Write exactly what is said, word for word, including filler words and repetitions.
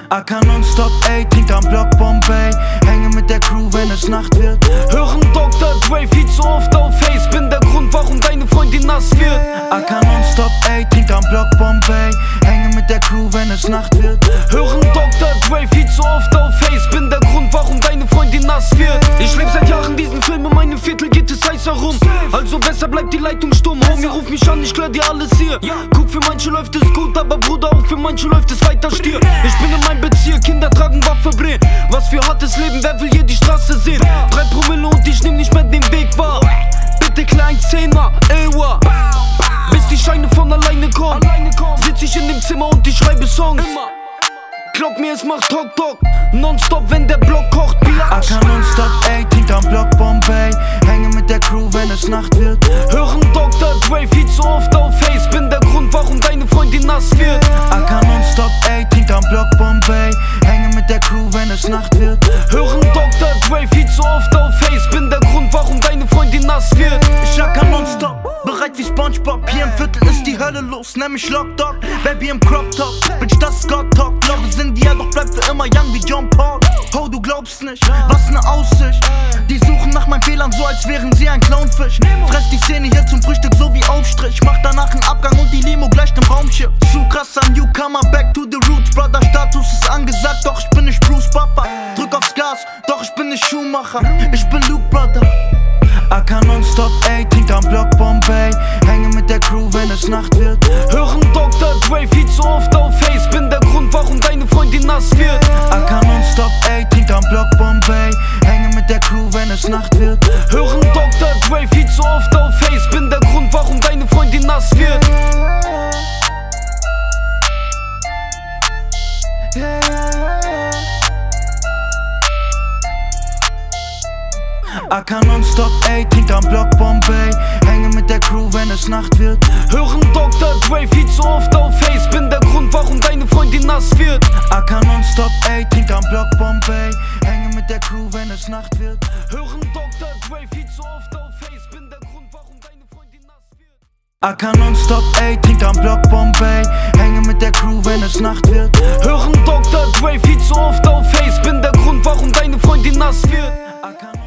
A K nonstop, ey, trink am Block Bombay. Hänge mit der Crew, wenn es Nacht wird. Hören Doktor Dre viel zu oft auf Face. Bin der Grund, warum deine Freundin nass wird. A K nonstop, ey, trink am Block Bombay. Hänge mit der Crew, wenn es Nacht wird. Hören Doktor Dre viel zu oft auf Face. Bin der Grund, warum deine Freundin nass wird. Ich leb seit Jahren diesen Film, in meinem Viertel geht es heiß herum. Also besser bleibt die Leitung stumm. Homie, ruf mich an, ich klär dir alles hier. Guck, für manche läuft es gut, aber Bruder, auch für manche läuft es weiter stier. Ich bin in meinem Bezirk, Kinder tragen Waffe, Bre. Was für hartes Leben, wer will hier die Straße sehen? Drei Promille und ich nehm nicht mehr den Weg wahr. Bitte klein Zehner, Ewa. Bis die Scheine von alleine kommen, sitz ich in dem Zimmer und ich schreibe Songs. Glaub mir, es macht Tok Tok, nonstop, wenn der Block kocht, A K nonstop, ey, trink am Block Bombay. Hänge mit der Crew, wenn es Nacht wird. Hören Doktor Dre viel zu oft auf Face. Bin der Grund, warum deine Freundin nass wird. A K nonstop, ey, trink am Block Bombay. Hänge mit der Crew, wenn es Nacht wird. Hören Doktor Dre viel zu oft auf Face. Bin der Grund, warum deine Freundin nass wird. Ich A K nonstop, bereit wie Spongebob. Hier im Viertel ist die Hölle los, nenn mich Lock Dog. Baby im Crop Top, Bitch, das ist God Talk. Glaube sind die ja, doch bleibt für immer young wie John Paul. Oh, du glaubst nicht, was ne Aussicht. Die suchen nach meinen Fehlern so, als wären sie ein Clownfisch. Fress die Szene hier zum Frühstück so wie Aufstrich. Mach danach einen Abgang und die Limo gleich dem Raumschiff. Zu krasser Newcomer, back to the roots. Brother, Status ist angesagt, doch ich bin nicht Bruce Buffer. Drück aufs Gas, doch ich bin nicht Schuhmacher. Ich bin Luke, Brother. A K nonstop, ey, trink am Block Bombay. Hänge mit der Crew, wenn es Nacht wird. Hören Doktor Dre viel zu oft auf Face. Bin der Grund, warum deine Freundin nass wird. A K nonstop, ey, trink am Block Bombay. Hänge mit der Crew, wenn es Nacht wird. Hören Doktor Dre viel zu oft auf Face. Bin der Grund, warum deine Freundin nass wird. A K nonstop, ey, trink am Block Bombay. Hänge mit der Crew, wenn es Nacht wird. Hören Doktor Dre viel zu oft auf Face. Bin der Grund, warum deine Freundin nass wird. A K nonstop, ey, trink am Block Bombay. Hänge mit der Crew, wenn es Nacht wird. Hören Doktor Dre viel zu oft auf Face. Bin der Grund, warum deine Freundin nass wird. A K nonstop, ey, trink am Block Bombay. Hänge mit der Crew, wenn es Nacht wird. Hören Doktor Dre viel zu oft auf Face. Bin der Grund, warum deine Freundin nass wird.